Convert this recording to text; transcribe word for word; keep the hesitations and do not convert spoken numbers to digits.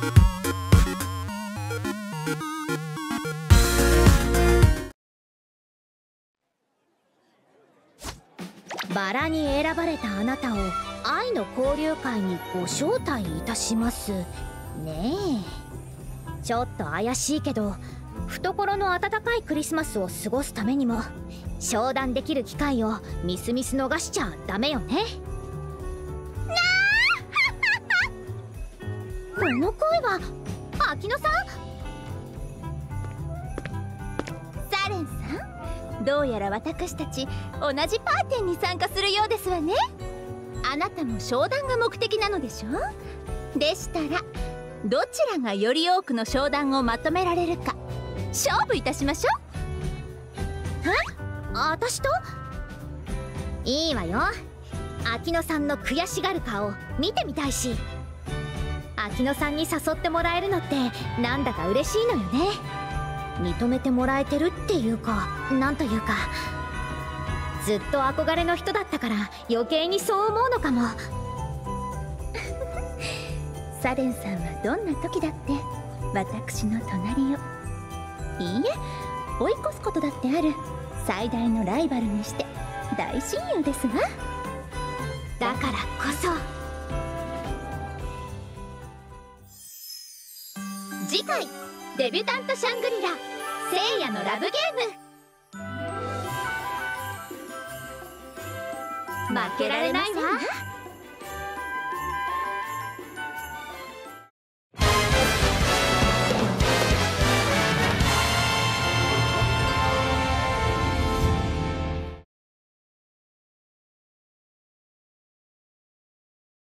バラに選ばれたあなたを愛の交流会にご招待いたしますねえ。ちょっと怪しいけど、懐の温かいクリスマスを過ごすためにも商談できる機会をみすみす逃しちゃダメよね。この声は秋乃さん。 サレンさん、どうやら私たち同じパーティーに参加するようですわね。あなたも商談が目的なのでしょ。でしたらどちらがより多くの商談をまとめられるか勝負いたしましょう。 え？私と？いいわよ。秋乃さんの悔しがる顔見てみたいし、秋乃さんに誘ってもらえるのってなんだか嬉しいのよね。認めてもらえてるっていうか、なんというか、ずっと憧れの人だったから余計にそう思うのかも。 サレンさんはどんな時だって私の隣を、いいえ追い越すことだってある最大のライバルにして大親友ですわ。 だからこそ次回デビュタントシャングリラ聖夜のラブゲーム。負けられないわ。